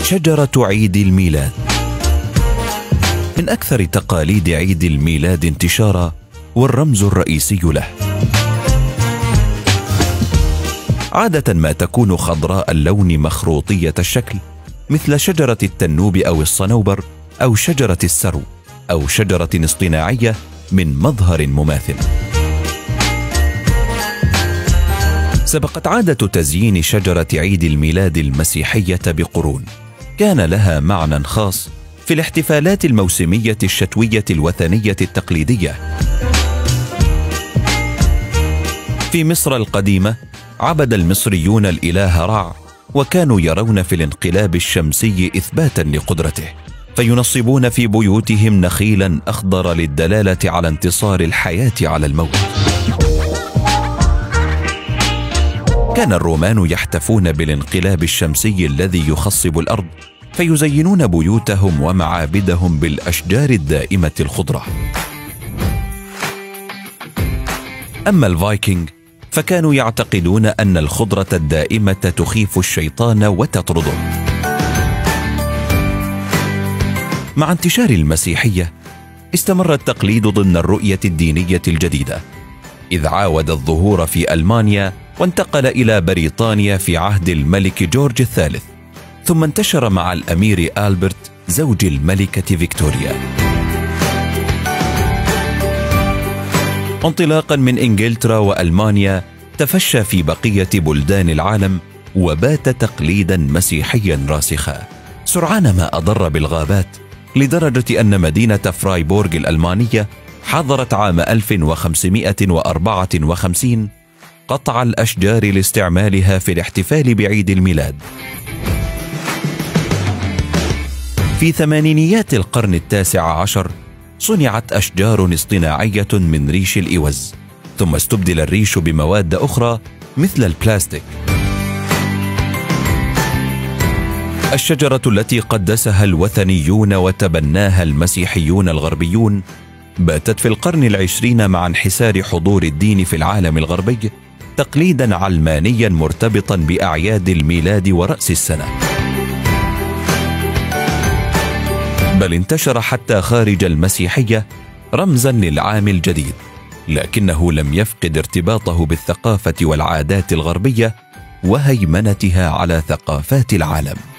شجرة عيد الميلاد. من أكثر تقاليد عيد الميلاد انتشارا والرمز الرئيسي له عادة ما تكون خضراء اللون مخروطية الشكل، مثل شجرة التنوب أو الصنوبر أو شجرة السرو أو شجرة اصطناعية من مظهر مماثل. سبقت عادة تزيين شجرة عيد الميلاد المسيحية بقرون، كان لها معنى خاص في الاحتفالات الموسمية الشتوية الوثنية التقليدية. في مصر القديمة عبد المصريون الإله رع، وكانوا يرون في الانقلاب الشمسي إثباتا لقدرته، فينصبون في بيوتهم نخيلا أخضر للدلالة على انتصار الحياة على الموت. كان الرومان يحتفون بالانقلاب الشمسي الذي يخصب الأرض، فيزينون بيوتهم ومعابدهم بالأشجار الدائمة الخضراء. أما الفايكنج فكانوا يعتقدون أن الخضرة الدائمة تخيف الشيطان وتطرده. مع انتشار المسيحية استمر التقليد ضمن الرؤية الدينية الجديدة، إذ عاود الظهور في ألمانيا وانتقل إلى بريطانيا في عهد الملك جورج الثالث، ثم انتشر مع الأمير ألبرت زوج الملكة فيكتوريا. انطلاقا من إنجلترا وألمانيا تفشى في بقية بلدان العالم، وبات تقليدا مسيحيا راسخا سرعان ما أضر بالغابات، لدرجة أن مدينة فرايبورغ الألمانية حظرت عام 1554 قطع الأشجار لاستعمالها في الاحتفال بعيد الميلاد. في ثمانينيات القرن التاسع عشر صنعت أشجار اصطناعية من ريش الإوز، ثم استبدل الريش بمواد أخرى مثل البلاستيك. الشجرة التي قدسها الوثنيون وتبناها المسيحيون الغربيون باتت في القرن العشرين مع انحسار حضور الدين في العالم الغربي تقليدا علمانيا مرتبطا بأعياد الميلاد ورأس السنة، بل انتشر حتى خارج المسيحية رمزا للعام الجديد، لكنه لم يفقد ارتباطه بالثقافة والعادات الغربية وهيمنتها على ثقافات العالم.